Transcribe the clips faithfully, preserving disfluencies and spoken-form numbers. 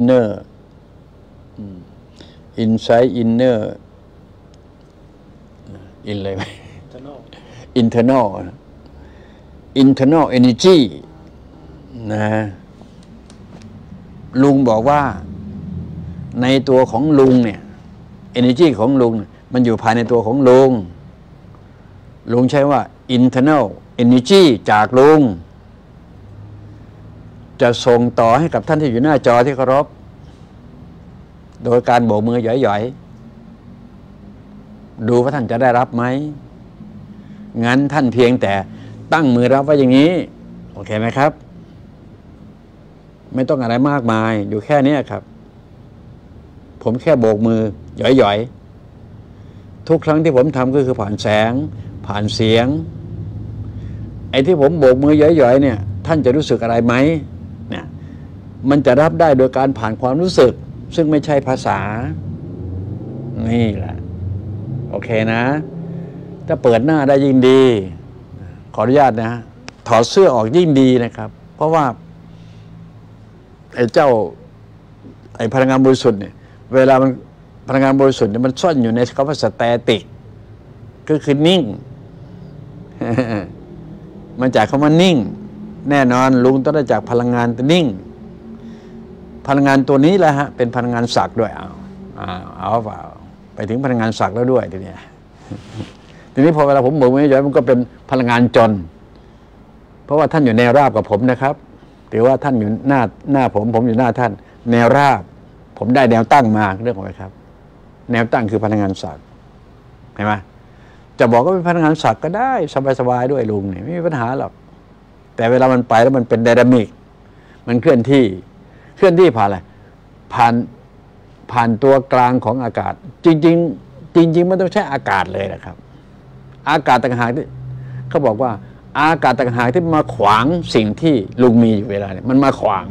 inner inside inner in อะไรไหม internal internal energy นะลุงบอกว่าในตัวของลุงเนี่ย energy ของลุงมันอยู่ภายในตัวของลุงลุงใช้ว่า internal energy จากลุงจะส่งต่อให้กับท่านที่อยู่หน้าจอที่เคารพโดยการโบกมือหย่อยๆดูว่าท่านจะได้รับไหมงั้นท่านเพียงแต่ตั้งมือรับไว้อย่างนี้โอเคไหมครับไม่ต้องอะไรมากมายอยู่แค่นี้ครับผมแค่โบกมือหย่อยๆทุกครั้งที่ผมทำก็คือผ่านแสงผ่านเสียงไอ้ที่ผมโบกมือหย่อยๆเนี่ยท่านจะรู้สึกอะไรไหมเนี่ยมันจะรับได้โดยการผ่านความรู้สึกซึ่งไม่ใช่ภาษานี่แหละโอเคนะถ้าเปิดหน้าได้ยิ่งดีขออนุญาตนะถอดเสื้อออกยิ่งดีนะครับเพราะว่าไอ้เจ้าไอ้พลังงานบริสุทธิ์เนี่ยเวลามันพลังงานบริสุทธิ์เนี่ยมันซ่อนอยู่ในคำว่าสแตติกก็คือนิ่ง มันจากคำว่านิ่งแน่นอนลุงต้องได้จากพลังงานตัวนิ่งพลังงานตัวนี้แหละฮะเป็นพลังงานศักดิ์ด้วยเอาเอาเอาเปล่าไปถึงพลังงานศักดิ์แล้วด้วยทีนี้ทีนี้พอเวลาผมบอกไม่ย่อยมันก็เป็นพลังงานจนเพราะว่าท่านอยู่แนวราบกับผมนะครับหรือว่าท่านอยู่หน้าหน้าผมผมอยู่หน้าท่านแนวราบผมได้แนวตั้งมาเรื่องของอะไรครับแนวตั้งคือพลังงานศักดิ์เห็นไหมจะบอกว่าเป็นพลังงานศักดิ์ก็ได้สบายๆด้วยลุงเนี่ยไม่มีปัญหาหรอกแต่เวลามันไปแล้วมันเป็นไดนามิกมันเคลื่อนที่เคลื่อนที่ผ่านอะไรผ่านผ่านตัวกลางของอากาศจริงๆจริงๆมันต้องใช้อากาศเลยนะครับอากาศต่างหากที่เขาบอกว่าอากาศต่างหากที่มาขวางสิ่งที่ลุงมีอยู่เวลาเนี่ยมันมาขวาง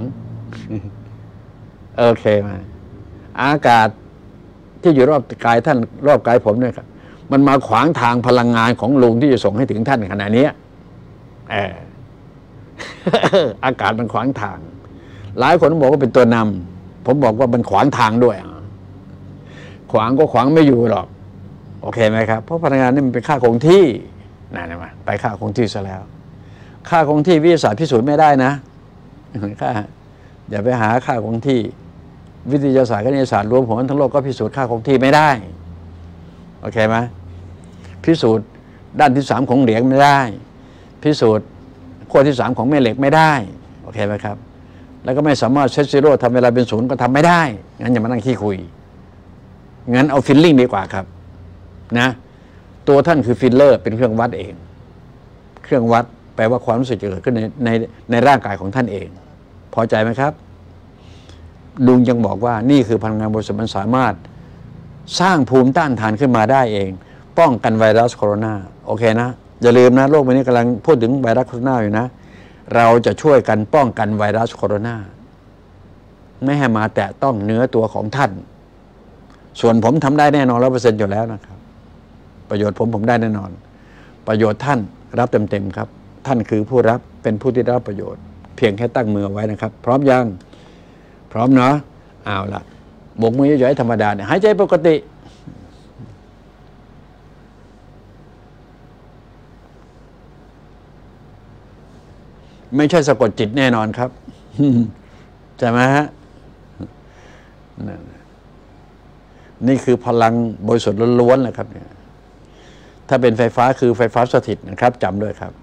โอเคไหมอากาศที่อยู่รอบกายท่านรอบกายผมเนี่ยครับมันมาขวางทางพลังงานของลุงที่จะส่งให้ถึงท่านขณะนี้เออ อากาศมันขวางทางหลายคนบอกว่าเป็นตัวนำผมบอกว่ามันขวางทางด้วยขวางก็ขวางไม่อยู่หรอกโอเคไหมครับเพราะพลังงานนี่มันเป็นค่าคงที่นั่นนะมาไปค่าคงที่ซะแล้วค่าคงที่วิทยาศาสตร์พิสูจน์ไม่ได้นะค่าอย่าไปหาค่าคงที่วิทยาศาสตร์คณิตศาสตร์รวมผลทั้งโลกก็พิสูจน์ค่าคงที่ไม่ได้โอเคไหมพิสูจน์ด้านที่สามของเหรียญไม่ได้พิสูจน์ขั้วที่สามของแม่เหล็กไม่ได้โอเคไหมครับแล้วก็ไม่สามารถเซตซีโร่ทำเวลาเป็นศูนย์ก็ทำไม่ได้งั้นอย่ามานั่งขี้คุยงั้นเอาฟิลลิ่งดีกว่าครับนะตัวท่านคือฟิลเลอร์เป็นเครื่องวัดเองเครื่องวัดแปลว่าความรู้สึกจะเกิดขึ้นในในในร่างกายของท่านเองพอใจไหมครับลุงยังบอกว่านี่คือพลังงานบริสุทธิ์มันสามารถสร้างภูมิต้านทานขึ้นมาได้เองป้องกันไวรัสโคโรนาโอเคนะอย่าลืมนะโลกใบนี้กำลังพูดถึงไวรัสโคโรนาอยู่นะเราจะช่วยกันป้องกันไวรัสโคโรนาไม่ให้มาแตะต้องเนื้อตัวของท่านส่วนผมทำได้แน่นอนร้อยเปอร์เซ็นต์อยู่แล้วนะครับประโยชน์ผมผมได้แน่นอนประโยชน์ท่านรับเต็มๆครับท่านคือผู้รับเป็นผู้ที่ได้รับประโยชน์เพียงแค่ตั้งมือไว้นะครับพร้อมยังพร้อมเนาะเอาละบกมือเยอะๆธรรมดาเนี่ยหายใจปกติไม่ใช่สะกดจิตแน่นอนครับใช่ไหมฮะนี่คือพลังบริสุทธิ์ล้วนๆนะครับเนี่ยถ้าเป็นไฟฟ้าคือไฟฟ้าสถิตนะครับจำด้วยครับ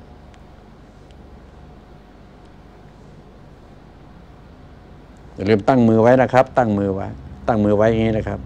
อย่าลืมตั้งมือไว้นะครับตั้งมือไว้ตั้งมือไว้อย่างนี้นะครับ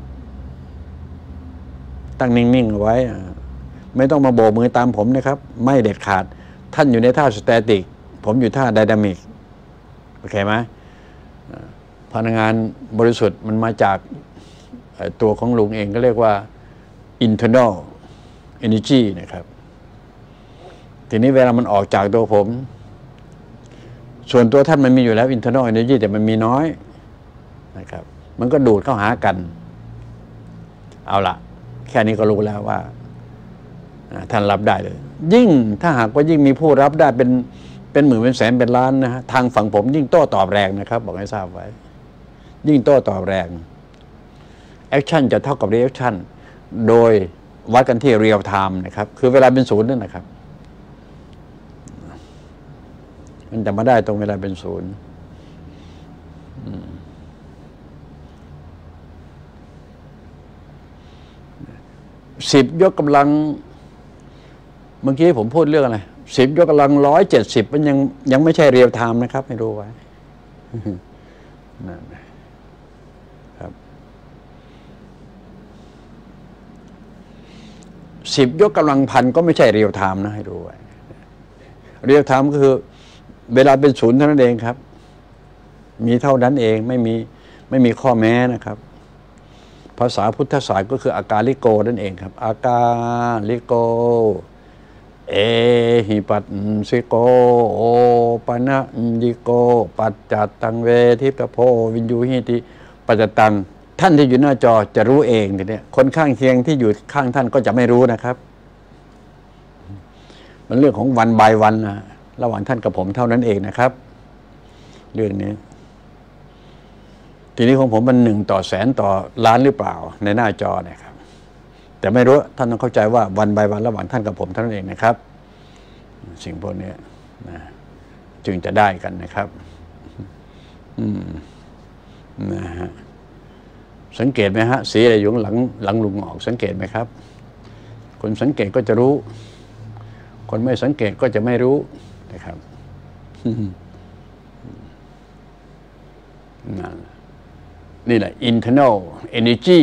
ตั้งนิ่งๆเอาไว้ไม่ต้องมาโบกมือตามผมนะครับไม่เด็ดขาดท่านอยู่ในท่าสแตติกผมอยู่ท่าไดนามิกโอเคไหมพลังงานบริสุทธิ์มันมาจากตัวของลุงเองก็เรียกว่า internal energy นะครับทีนี้เวลามันออกจากตัวผมส่วนตัวท่านมันมีอยู่แล้ว internal energy แต่มันมีน้อยนะครับมันก็ดูดเข้าหากันเอาละแค่นี้ก็รู้แล้วว่าท่านรับได้เลยยิ่งถ้าหากว่ายิ่งมีผู้รับได้เป็นเป็นหมื่นเป็นแสนเป็นล้านนะฮะทางฝั่งผมยิ่งโต้ตอบแรงนะครับบอกให้ทราบไว้ยิ่งโต้ตอบแรงแอคชั่นจะเท่ากับรีแอคชั่นโดยวัดกันที่เรียลไทม์นะครับคือเวลาเป็นศูนย์นั่นนะครับมันจะมาได้ตรงเวลาเป็นศูนย์สิบยกกำลังเมื่อกี้ผมพูดเรื่องอะไรสิบยกกำลังร้อยเจ็ดสิบมันยังยังไม่ใช่เรียลไทม์นะครับให้รู้ไว้นะครับสิบยกกำลังพันก็ไม่ใช่เรียลไทม์นะให้รู้ไว้เรียลไทม์ก็คือเวลาเป็นศูนย์เท่านั้นเองครับมีเท่านั้นเองไม่มีไม่มีข้อแม้นะครับภาษาพุทธศาสตร์ก็คืออากาลิโกนั่นเองครับอากาลิโกเอหิปัสสิโกโอปะนะยิโกปัจจัตตังเวทิปโพวินยูหิติปัจจตังท่านที่อยู่หน้าจอจะรู้เองทีนี้คนข้างเคียงที่อยู่ข้างท่านก็จะไม่รู้นะครับมันเรื่องของวันบายวันนะระหว่างท่านกับผมเท่านั้นเองนะครับเรื่องนี้ทีนี้ของผมมันหนึ่งต่อแสนต่อล้านหรือเปล่าในหน้าจอเนี่ยครับแต่ไม่รู้ท่านต้องเข้าใจว่าวันบายวันระหว่างท่านกับผมเท่านั้นเองนะครับสิ่งพวกนี้นะจึงจะได้กันนะครับอืมนะฮะสังเกตไหมฮะสีอะไรอยู่หลังหลังลุงออกสังเกตไหมครับคนสังเกตก็จะรู้คนไม่สังเกตก็จะไม่รู้นะครับนั่นนี่แหละ internal energy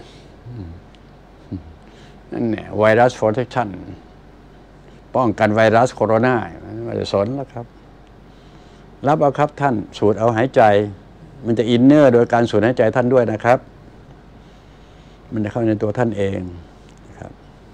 นั่นเนี่ยไวรัส protection ป้องกันไวรัสโคโรนาไม่ได้สนแล้วครับรับเอาครับท่านสูดเอาหายใจมันจะอินเนอร์โดยการสูดหายใจท่านด้วยนะครับมันจะเข้าในตัวท่านเองนะครับ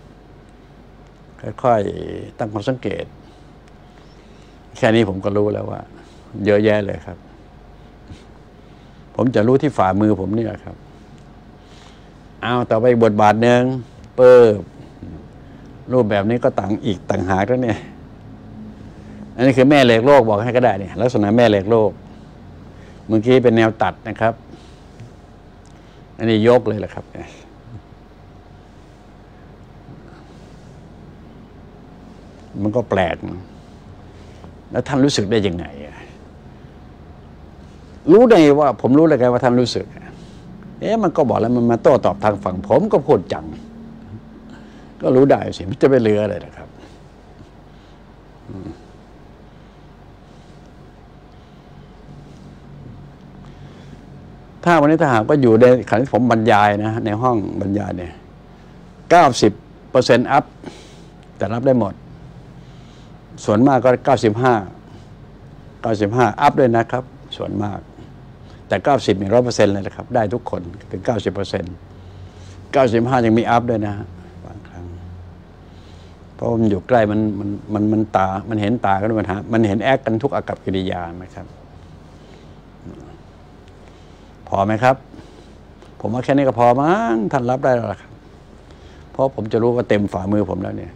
ค่อยๆตั้งความสังเกตแค่นี้ผมก็รู้แล้วว่าเยอะแยะเลยครับผมจะรู้ที่ฝ่ามือผมนี่แหละครับเอาต่อไปบทบาทหนึ่งเปิบรูปแบบนี้ก็ต่างอีกต่างหากแล้วเนี่ยอันนี้คือแม่เหล็กโลกบอกให้ก็ได้เนี่ยลักษณะแม่เหล็กโลกเมื่อกี้เป็นแนวตัดนะครับอันนี้ยกเลยแหละครับมันก็แปลกแล้วท่านรู้สึกได้ยังไงรู้ได้ว่าผมรู้เลยไงว่าท่านรู้สึกเอ๊ะมันก็บอกแล้วมันมาโต้ตอบทางฝั่งผมก็พูดจังก็รู้ได้สิมันจะไปเลืออะไรนะครับถ้าวันนี้ถ้าหากว่าอยู่ในขณะที่ผมบรรยายนะในห้องบรรยายเนี่ยเก้าสิบเปอร์เซ็นต์อัพแต่รับได้หมดส่วนมากก็เก้าสิบห้าเก้าสิบห้าอัพเลยนะครับส่วนมากแต่เก้าสิบมีร้อยเปอร์เซ็นต์เลยนะครับได้ทุกคนถึงเก้าสิบเปอร์เซ็นต์เก้าสิบห้ายังมีอัพด้วยนะบางครั้งเพราะมันอยู่ใกล้มันมันมันมันตามันเห็นตากันมันหามันเห็นแอคกันทุกอากัปกิริยาไหมครับพอไหมครับผมว่าแค่นี้ก็พอมั้งท่านรับได้แล้วครับเพราะผมจะรู้ว่าเต็มฝ่ามือผมแล้วเนี่ย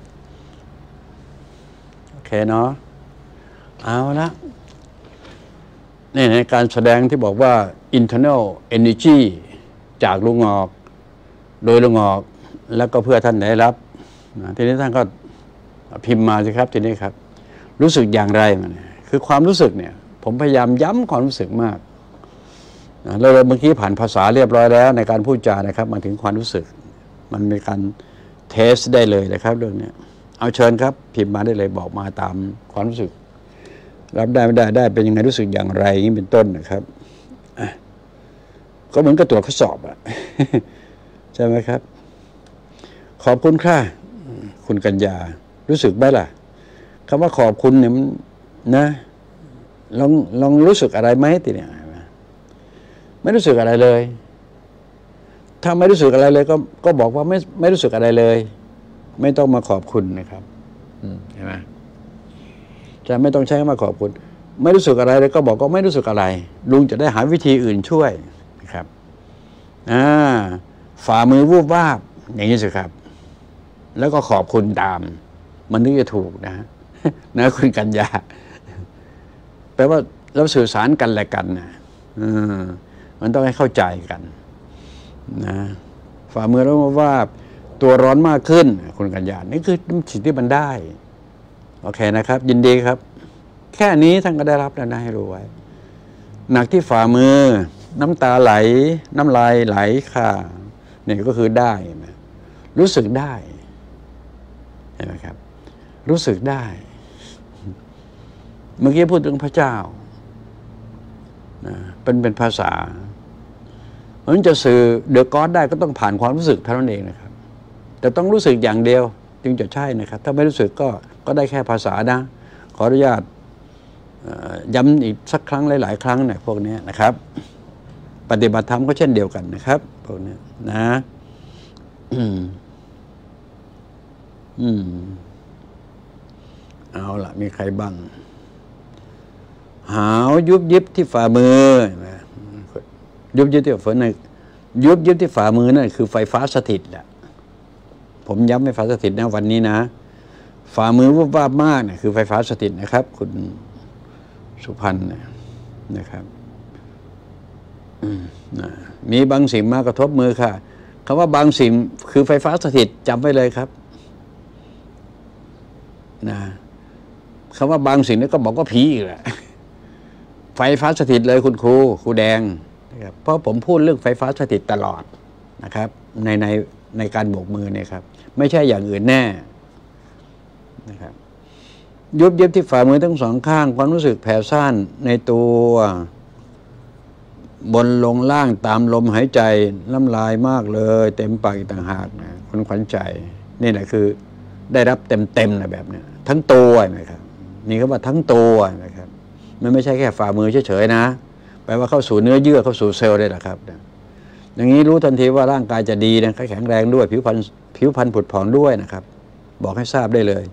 โอเคเนาะเอาละนี่ในการแสดงที่บอกว่า internal energy จากลุงออกโดยลุงออกแล้วก็เพื่อท่านได้รับทีนี้ท่านก็พิมพ์มาสิครับทีนี้ครับรู้สึกอย่างไรมันคือความรู้สึกเนี่ยผมพยายามย้ำความรู้สึกมากเราเมื่อกี้ผ่านภาษาเรียบร้อยแล้วในการพูดจานะครับมาถึงความรู้สึกมันมีการเทสได้เลยนะครับเรื่องนี้เอาเชิญครับพิมพ์มาได้เลยบอกมาตามความรู้สึกรับได้ไม่ได้ได้เป็นยังไงรู้สึกอย่างไรนี่เป็นต้นนะครับก็เหมือนกับตรวจข้อสอบอะใช่ไหมครับขอบคุณค่ะคุณกัญญารู้สึกไหมล่ะคำว่าขอบคุณเนี่ยมันนะลองลองรู้สึกอะไรไหมทีเนี่ยไม่รู้สึกอะไรเลยถ้าไม่รู้สึกอะไรเลยก็ก็บอกว่าไม่ไม่รู้สึกอะไรเลยไม่ต้องมาขอบคุณนะครับใช่ไหมจะไม่ต้องใช้คำว่าขอบคุณไม่รู้สึกอะไรเลยก็บอกก็ไม่รู้สึกอะไรลุงจะได้หาวิธีอื่นช่วยนะครับอ่าฝ่ามือวูบวาบอย่างนี้สิครับแล้วก็ขอบคุณตามมันถึงจะถูกนะนะคุณกัญญาแปลว่าเราสื่อสารกันและกันนะมันต้องให้เข้าใจกันนะฝ่ามือแล้วว่าตัวร้อนมากขึ้นคุณกัญญานี่คือสิ่งที่มันได้โอเคนะครับ ยินดีครับแค่นี้ท่านก็ได้รับแล้วนะให้รู้ไว้หนักที่ฝ่ามือน้ำตาไหลน้ำลายไหลค่ะนี่ก็คือได้นะรู้สึกได้เห็นไหมครับรู้สึกได้เมื่อกี้พูดถึงพระเจ้านะเป็นเป็นภาษาเพราะฉะนั้นจะสื่อเดอะก็อดได้ก็ต้องผ่านความรู้สึกเท่านั้นเองนะครับแต่ต้องรู้สึกอย่างเดียวจึงจะใช่นะครับถ้าไม่รู้สึกก็ก็ได้แค่ภาษานะขออนุญาตย้ำอีกสักครั้งหลายๆครั้งเนี่ยพวกนี้นะครับปฏิบัติธรรมก็เช่นเดียวกันนะครับพวกนี้นะอืมอืมเอาล่ะมีใครบ้างหาวยุบยิบที่ฝ่ามือยุบยิบที่ฝ่ามือยุบยิบที่ฝ่ามือนั่นคือไฟฟ้าสถิตแหละผมย้ำไฟฟ้าสถิตนะวันนี้นะฝ่ามือวุบวาบมากเนี่ยคือไฟฟ้าสถิตนะครับคุณสุพรรณนะครับมีบางสิ่งมากระทบมือค่ะคำว่าบางสิ่งคือไฟฟ้าสถิตจำไว้เลยครับนะคำว่าบางสิ่งนี่ก็บอกว่าผีอีกแหละไฟฟ้าสถิตเลยคุณครูครูแดงนะครับเพราะผมพูดเรื่องไฟฟ้าสถิตตลอดนะครับในในในการโบกมือเนี่ยครับไม่ใช่อย่างอื่นแน่นะครับยุบเย็บที่ฝ่ามือทั้งสองข้างความรู้สึกแผ่ซ่านในตัวบนลงล่างตามลมหายใจน้ำลายมากเลยเต็มปากอีกต่างหากนะคุณขวัญใจนี่แหละคือได้รับเต็มเต็มนะแบบนี้ทั้งตัวนะครับนี่ก็ว่าทั้งตัวนะครับมันไม่ใช่แค่ฝ่ามือเฉยๆนะแปลว่าเข้าสู่เนื้อเยื่อเข้าสู่เซลล์ได้หรอครับอย่างนี้รู้ทันทีว่าร่างกายจะดีนะแข็งแรงด้วยผิวพรรณผิวพรรณผุดผ่องด้วยนะครับบอกให้ทราบได้เลย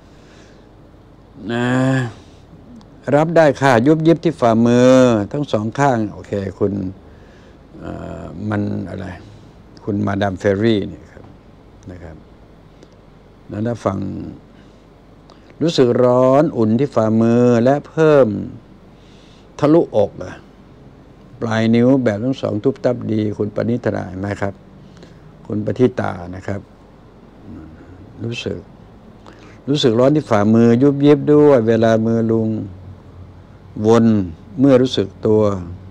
นะรับได้ค่ะยุบยิบที่ฝ่ามือทั้งสองข้างโอเคคุณมันอะไรคุณมาดามเฟรรี่เนี่ยครับนะครับแล้วถ้าฟังรู้สึกร้อนอุ่นที่ฝ่ามือและเพิ่มทะลุอกอะปลายนิ้วแบบทั้งสองทุบตับดีคุณปณิธราไหมครับคุณปฏิตานะครับรู้สึกรู้สึกร้อนที่ฝ่ามือยุบยิบด้วยเวลามือลุงวนเมื่อรู้สึกตัว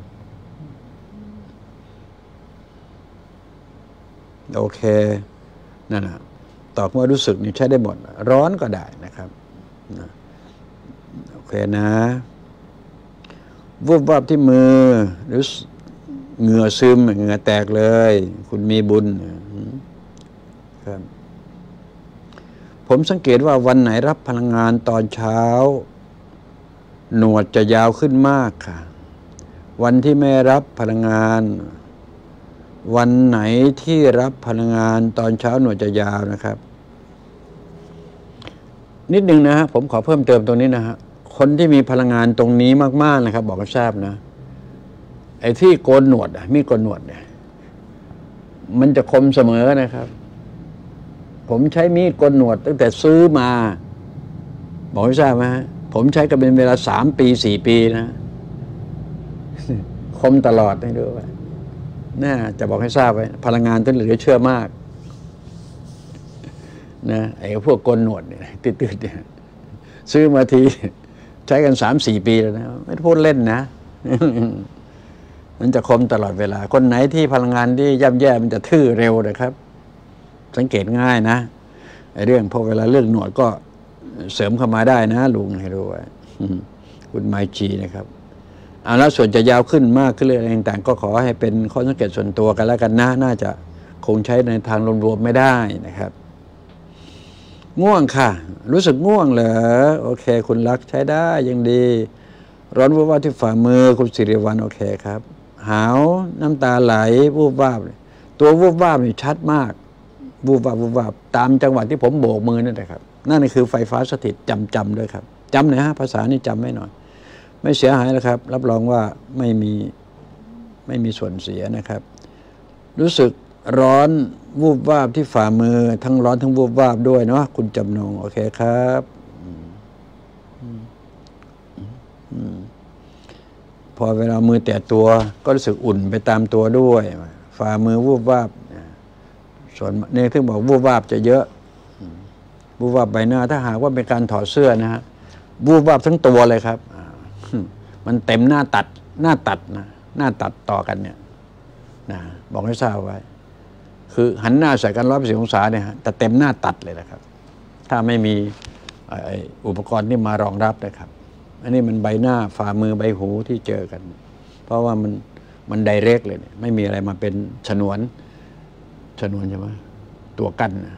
โอเคนั่นแหละตอบว่ารู้สึกนี่ใช้ได้หมดร้อนก็ได้นะครับโอเคนะวูบวาบที่มือหรือเหงื่อซึมเหงื่อแตกเลยคุณมีบุญครับผมสังเกตว่าวันไหนรับพลังงานตอนเช้าหนวดจะยาวขึ้นมากค่ะวันที่ไม่รับพลังงานวันไหนที่รับพลังงานตอนเช้าหนวดจะยาวนะครับนิดนึงนะฮะผมขอเพิ่มเติมตรงนี้นะฮะคนที่มีพลังงานตรงนี้มากๆนะครับบอกให้ทราบนะไอ้ที่โกนหนวดมีโกนหนวดเนี่ยมันจะคมเสมอนะครับผมใช้มีดโกนหนวดตั้งแต่ซื้อมาบอกให้ทราบไหมฮะผมใช้กันเป็นเวลาสามปีสี่ปีนะคมตลอดให้ดูไว้น่าจะบอกให้ทราบไว้พลังงานต้นเหลือเชื่อมากนะไอ้พวกโกนหนวดเนี่ยติดๆเนี่ยซื้อมาทีใช้กันสามสี่ปีแล้วนะไม่พูดเล่นนะมันจะคมตลอดเวลาคนไหนที่พลังงานที่ย่ำแย่มันจะทื่อเร็วนะครับสังเกตง่ายนะไอ้เรื่องพอเวลาเรื่องหนวดก็เสริมเข้ามาได้นะลุงให้รู้ไว้คุณไมจีนะครับเอาแล้วส่วนจะยาวขึ้นมากขึ้นเรื่องต่างๆก็ขอให้เป็นข้อสังเกตส่วนตัวกันแล้วกันนะน่าจะคงใช้ในทางรวมๆไม่ได้นะครับง่วงค่ะรู้สึกง่วงเหรอโอเคคุณรักใช้ได้ยังดีร้อนวูบวาบที่ฝ่ามือคุณสิริวัลย์โอเคครับหาวน้ำตาไหลวูบวาบตัววูบวาบนี่ชัดมากวูบวาบวูบวาบตามจังหวะที่ผมโบกมือนั่นแหละครับนั่นคือไฟฟ้าสถิตจำจำด้วยครับจำหน่อยฮะภาษานี่จำไว้หน่อยไม่เสียหายแล้วครับรับรองว่าไม่มีไม่มีส่วนเสียนะครับรู้สึกร้อนวูบวาบที่ฝ่ามือทั้งร้อนทั้งวูบวาบด้วยเนาะคุณจำนงโอเคครับพอเวลามือแตะตัวก็รู้สึกอุ่นไปตามตัวด้วยฝ่ามือวูบวาบส่วนเนี่ยที่บอกวูบวาบจะเยอะวูบวาบใบหน้าถ้าหากว่าเป็นการถอดเสื้อนะฮะวูบวาบทั้งตัวเลยครับมันเต็มหน้าตัดหน้าตัดนะหน้าตัดต่อกันเนี่ยนะบอกให้ทราบไว้คือหันหน้าใส่กันร้อยแปดสิบองศาเนี่ยฮะแต่เต็มหน้าตัดเลยนะครับถ้าไม่มีอุปกรณ์ที่มารองรับนะครับอันนี้มันใบหน้าฝ่ามือใบหูที่เจอกันเพราะว่ามันมันไดเรกเลยเนี่ยไม่มีอะไรมาเป็นฉนวนฉนวนใช่ไหมตัวกั้นนะ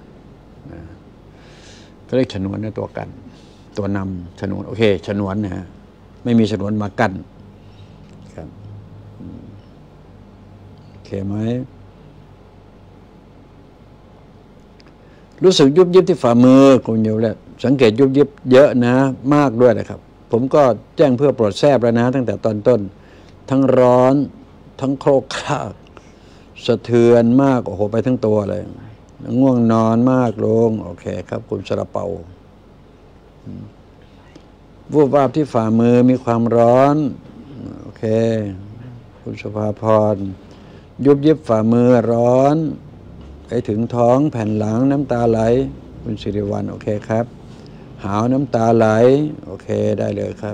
ก็เรียกฉนวนนะตัวกั้นตัวนำฉนวนโอเคฉนวนนะฮะไม่มีฉนวนมากั้นครับโอเคไหมรู้สึกยุบยิบที่ฝ่ามือคุณโยมแล้วสังเกตยุบยิบเยอะนะมากด้วยนะครับผมก็แจ้งเพื่อโปรดแทรกแล้วนะตั้งแต่ตอนต้นทั้งร้อนทั้งโครกครากสะเทือนมากโอ้โหไปทั้งตัวเลยง่วงนอนมากลงโอเคครับคุณสระเปาวูบวาบที่ฝ่ามือมีความร้อนโอเคคุณสุภาพรยุบยิบฝ่ามือร้อนไปถึงท้องแผ่นหลังน้ำตาไหลคุณสิริวัลย์โอเคครับหาวน้ำตาไหลโอเคได้เลยครับ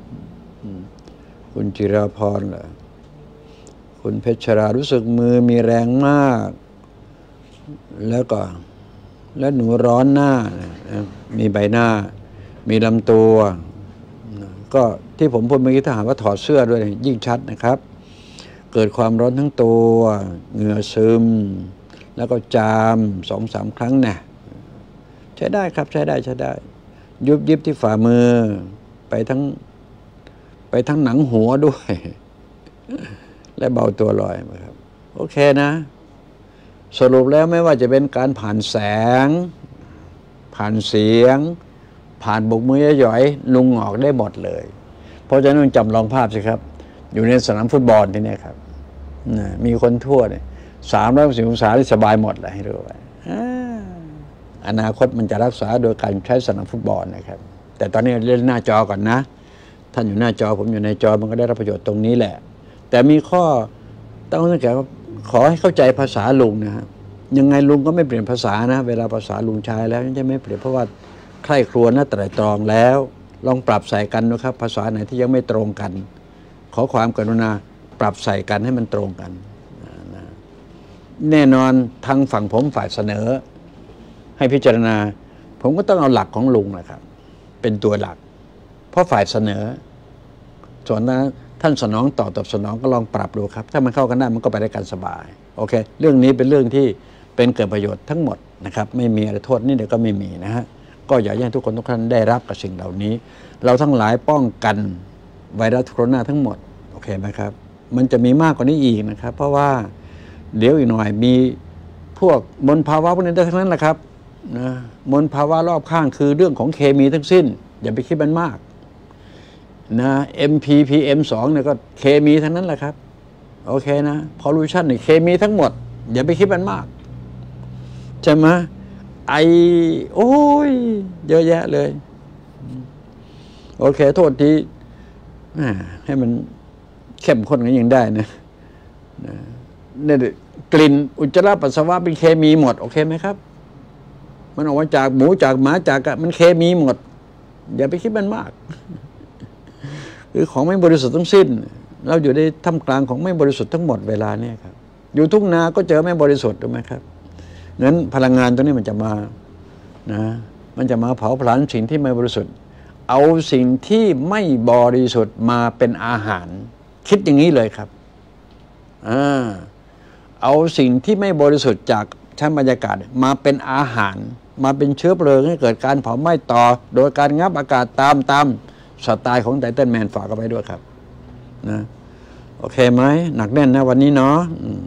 คุณจิราพรเหรอคุณเพชรรารู้สึกมือมีแรงมากแล้วก็แล้วหนูร้อนหน้ามีใบหน้ามีลำตัวก็ที่ผมพูดเมื่อกี้ถ้าหากว่าถอดเสื้อด้วยยิ่งชัดนะครับเกิดความร้อนทั้งตัวเหงื่อซึมแล้วก็จามสองสามครั้งเนี่ยใช้ได้ครับใช้ได้ใช้ได้ยุบยิบที่ฝ่ามือไปทั้งไปทั้งหนังหัวด้วยและเบาตัวลอยครับโอเคนะสรุปแล้วไม่ว่าจะเป็นการผ่านแสงผ่านเสียงผ่านบกมือย่อยๆลุงออกได้หมดเลยเพราะฉะนั้นจำลองภาพสิครับอยู่ในสนามฟุตบอลที่นี่ครับมีคนทั่วเนี่ยสามร้อยสิบองศาที่สบายหมดเลยให้รู้ไว้อนาคตมันจะรักษาโดยการใช้สนามฟุตบอลนะครับแต่ตอนนี้เล่นหน้าจอก่อนนะท่านอยู่หน้าจอผมอยู่ในจอมันก็ได้รับประโยชน์ตรงนี้แหละแต่มีข้อต้องสังเกตว่าขอให้เข้าใจภาษาลุงนะฮะยังไงลุงก็ไม่เปลี่ยนภาษานะเวลาภาษาลุงใช้แล้วจะไม่เปลี่ยนเพราะว่าใคร่ครวญและไตร่ตรองแล้วลองปรับใส่กันนะครับภาษาไหนที่ยังไม่ตรงกันขอความกรุณาปรับใส่กันให้มันตรงกันแน่นอนทางฝั่งผมฝ่ายเสนอให้พิจารณาผมก็ต้องเอาหลักของลุงนะครับเป็นตัวหลักเพราะฝ่ายเสนอส่วนนั้นท่านสนองต่อตอบสนองก็ลองปรับดูครับถ้ามันเข้ากันได้มันก็ไปได้กันสบายโอเคเรื่องนี้เป็นเรื่องที่เป็นเกิดประโยชน์ทั้งหมดนะครับไม่มีอะไรโทษนี่เดี๋ยวก็ไม่มีนะฮะก็อยากให้ทุกคนทุกท่านได้รับกับสิ่งเหล่านี้เราทั้งหลายป้องกันไวรัสโคโรนาทั้งหมดโอเคไหมครับมันจะมีมากกว่านี้อีกนะครับเพราะว่าเดี๋ยวอีกหน่อยมีพวกมลภาวะพวกนี้ทั้งนั้นแหละครับนะมลภาวะรอบข้างคือเรื่องของเคมีทั้งสิ้นอย่าไปคิดมันมากนะ เอ็ม พี พี เอ็ม สอง เนี่ยก็เคมีทั้งนั้นแหละครับโอเคนะพอลูชันเนี่ยเคมีทั้งหมดอย่าไปคิดมันมากใช่ไหมไอโอ้ยเยอะแยะเลยโอเคโทษทีให้มันเข้มข้นกันยังได้นะเนี่ยกลิ่นอุจจาระปัสสาวะเป็นเคมีหมดโอเคไหมครับมันออกมาจากหมูจากหมาจากมันเคมีหมดอย่าไปคิดมันมากคือของไม่บริสุทธิ์ทั้งสิ้นเราอยู่ในท่ามกลางของไม่บริสุทธิ์ทั้งหมดเวลาเนี่ยครับอยู่ทุ่งนาก็เจอไม่บริสุทธิ์ถูกไหมครับงั้นพลังงานตรงนี้มันจะมานะมันจะมาเผาผลาญสิ่งที่ไม่บริสุทธิ์เอาสิ่งที่ไม่บริสุทธิ์มาเป็นอาหารคิดอย่างนี้เลยครับอ่าเอาสิ่งที่ไม่บริสุทธิ์จากชั้นบรรยากาศมาเป็นอาหารมาเป็นเชื้อเพลิงให้เกิดการเผาไหม้ต่อโดยการงับอากาศตามตามสไตล์ของไททันแมนฝากเอาไว้ด้วยครับนะโอเคไหมหนักแน่นนะวันนี้เนาะ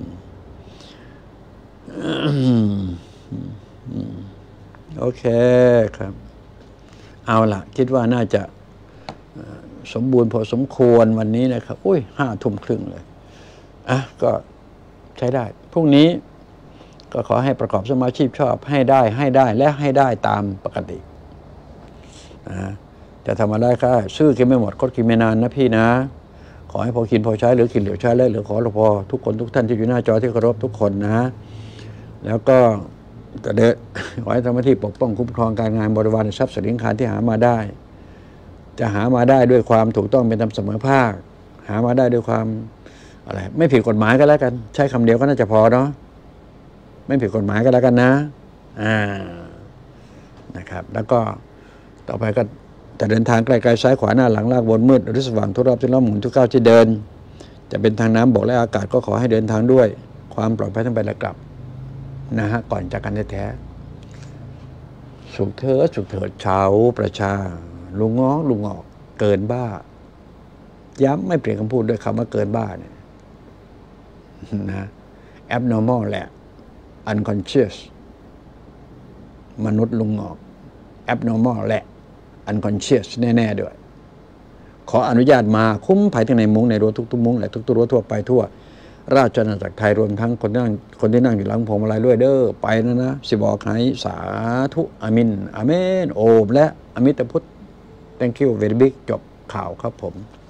โอเคครับเอาล่ะคิดว่าน่าจะสมบูรณ์พอสมควรวันนี้นะครับอุ้ยห้าทุ่มครึ่งเลยอ่ะก็ใช้ได้พรุ่งนี้ก็ขอให้ประกอบสมาชีพชอบให้ได้ให้ได้และให้ได้ตามปกตินะจะทำอะไรก็ซื้อกินไม่หมดก็กินไม่นานนะพี่นะขอให้พอกินพอใช้หรือกินเหลือใช้แล้วหรือขอรพอทุกคนทุกท่านที่อยู่หน้าจอที่เคารพทุกคนนะแล้วก็จะเดินขอให้ทำหน้าที่ปกป้องคุ้มครองการงานบริวารทรัพย์สินค้าที่หามาได้จะหามาได้ด้วยความถูกต้องเป็นธรรมเสมอภาคหามาได้ด้วยความอะไรไม่ผิดกฎหมายก็แล้วกันใช้คำเดียวก็น่าจะพอเนาะไม่ผิดกฎหมายก็แล้วกันนะอ่านะครับแล้วก็ต่อไปก็จะเดินทางไกลๆซ้ายขวาหน้าหลังลากบนมืดหรือสว่างทุกรอบทุกรอบหมุนทุกก้าวที่เดินจะเป็นทางน้ำบกและอากาศก็ขอให้เดินทางด้วยความปลอดภัยทั้งไปและกลับนะฮะก่อนจากกันแท้ๆสุขเถิดสุขเถิดชาวประชาลุงง้อลุงงอกเกินบ้าย้ำไม่เปลี่ยนคำพูดด้วยคำว่าเกินบ้าเนี่ยนะ abnormal แหละ unconscious มนุษย์ลุงงอก abnormal แหละ unconscious แน่ๆด้วยขออนุญาตมาคุ้มภัยทั้งในมุ้งในรั้วทุกๆมุ้งและทุกๆรั้วทั่วไปทั่วราชอาณาจักรไทยรวมทั้งคนนั่งคนที่นั่งอยู่หลังพวงมาลัยด้วยเด้อไปนะนะสิบอกให้สาธุอามินอาเมนโอมและอมิตพุทธ thank you very big จบข่าวครับผม